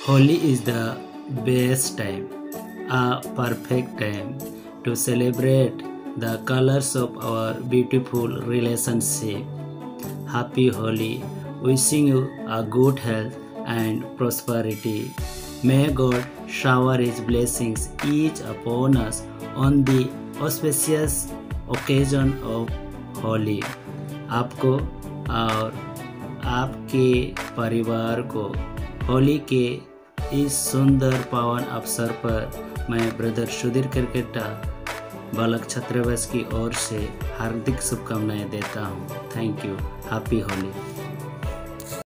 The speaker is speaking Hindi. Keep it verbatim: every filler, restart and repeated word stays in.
Holi is the best time, a perfect time to celebrate the colors of our beautiful relationship. Happy Holi, wishing you a good health and prosperity. May God shower His blessings each upon us on the auspicious occasion of Holi. आपको और आपके परिवार को होली के इस सुंदर पावन अवसर पर मैं ब्रदर सुधीर करकेटा बालक छात्रावास की ओर से हार्दिक शुभकामनाएं देता हूं। Thank you. हैप्पी होली।